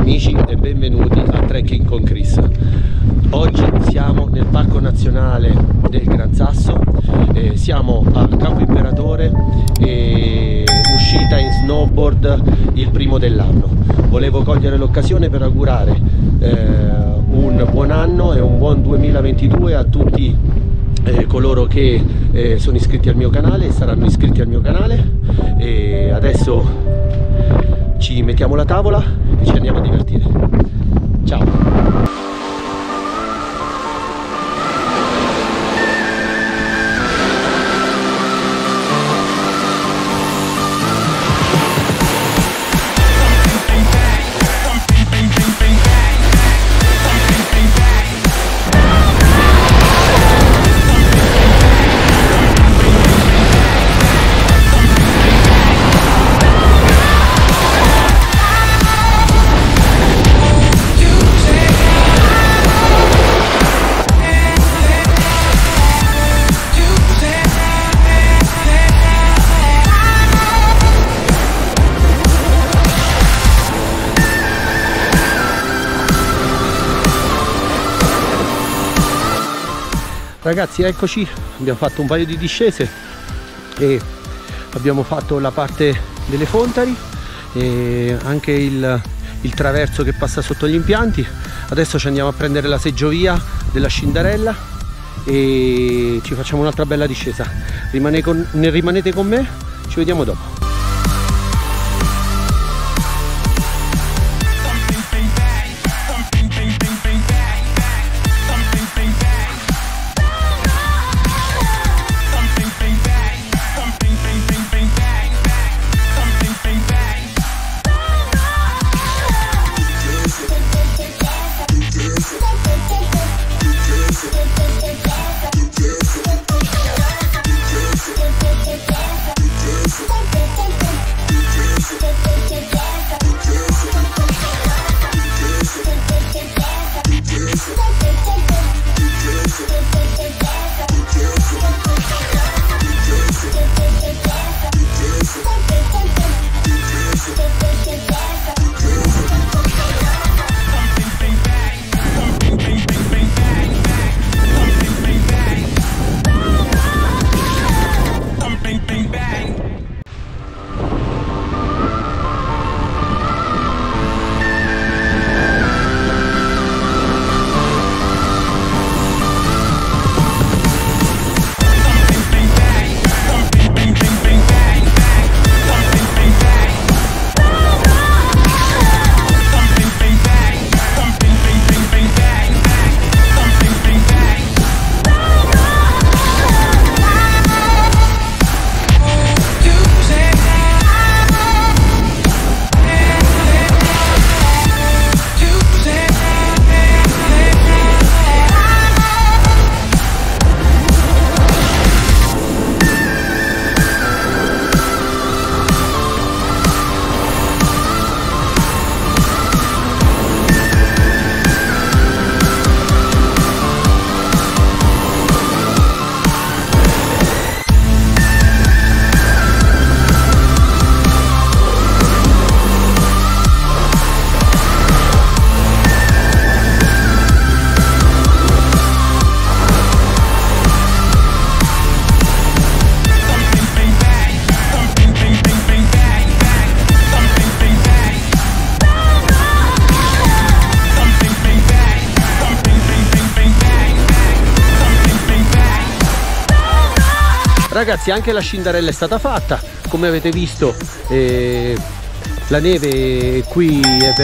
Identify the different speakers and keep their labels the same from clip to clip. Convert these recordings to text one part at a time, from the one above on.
Speaker 1: amici e benvenuti a Trekking con Chris. Oggi siamo nel Parco Nazionale del Gran Sasso, siamo a Capo Imperatore e uscita in snowboard il primo dell'anno. Volevo cogliere l'occasione per augurare un buon anno e un buon 2022 a tutti coloro che sono iscritti al mio canale e saranno iscritti al mio canale. E adesso ci mettiamo la tavola e ci andiamo a divertire. Ciao! Ragazzi, eccoci, abbiamo fatto un paio di discese e abbiamo fatto la parte delle Fontari e anche il traverso che passa sotto gli impianti. Adesso ci andiamo a prendere la seggiovia della Scindarella e ci facciamo un'altra bella discesa. Rimanete con me, ci vediamo dopo. Ragazzi, anche la Scindarella è stata fatta, come avete visto la neve qui è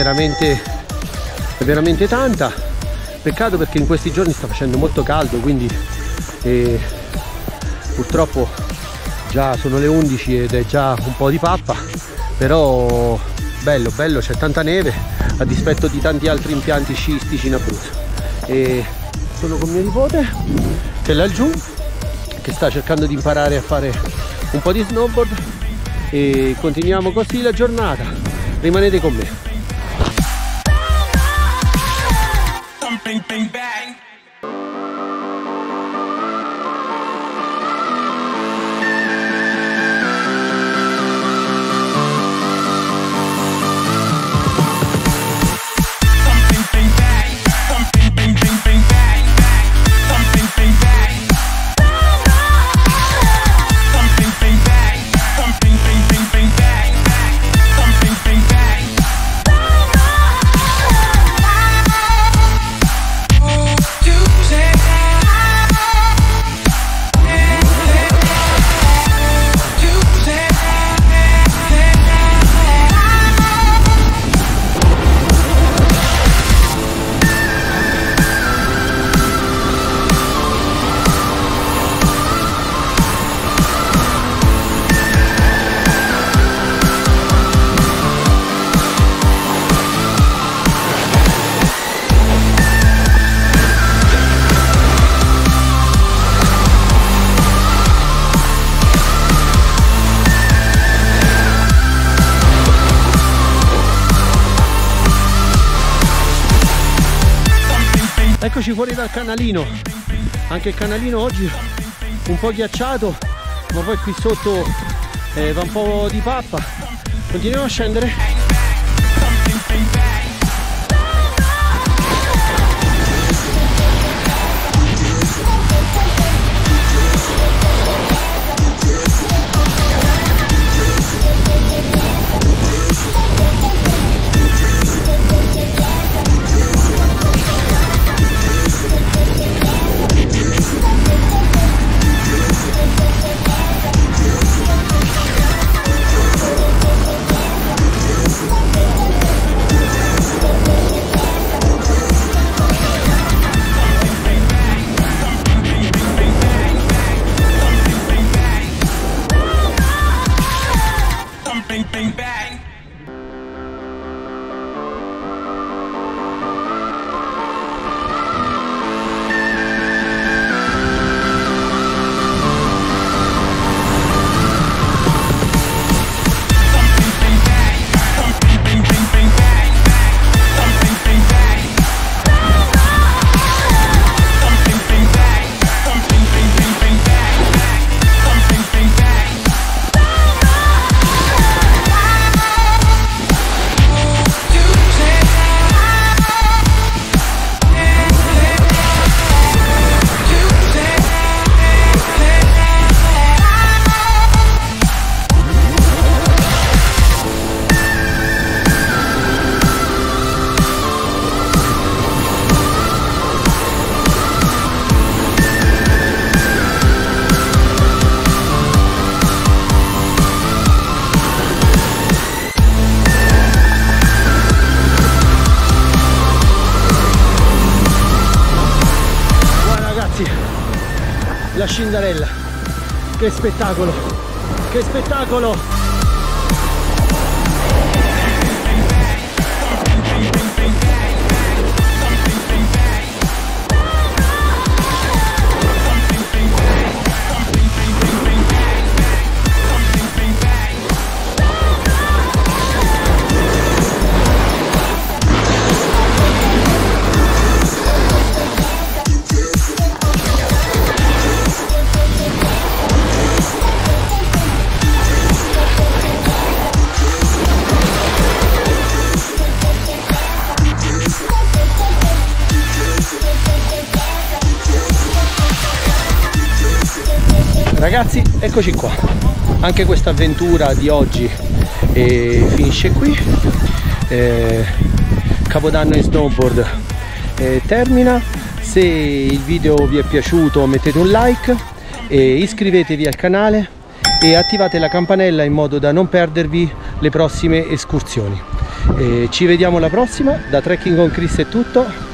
Speaker 1: veramente tanta. Peccato perché in questi giorni sta facendo molto caldo, quindi purtroppo già sono le 11 ed è già un po' di pappa, però bello, c'è tanta neve a dispetto di tanti altri impianti sciistici in Abruzzo. E sono con mio nipote che è laggiù, che sta cercando di imparare a fare un po' di snowboard, e continuiamo così la giornata. Rimanete con me. Eccoci fuori dal canalino, anche il canalino oggi un po' ghiacciato, ma poi qui sotto va un po' di pappa. Continuiamo a scendere. La Cinderella, che spettacolo, che spettacolo! Ragazzi, eccoci qua, anche questa avventura di oggi finisce qui. Capodanno in snowboard termina. Se il video vi è piaciuto mettete un like, iscrivetevi al canale e attivate la campanella in modo da non perdervi le prossime escursioni. Ci vediamo alla prossima. Da Trekking con Chris è tutto.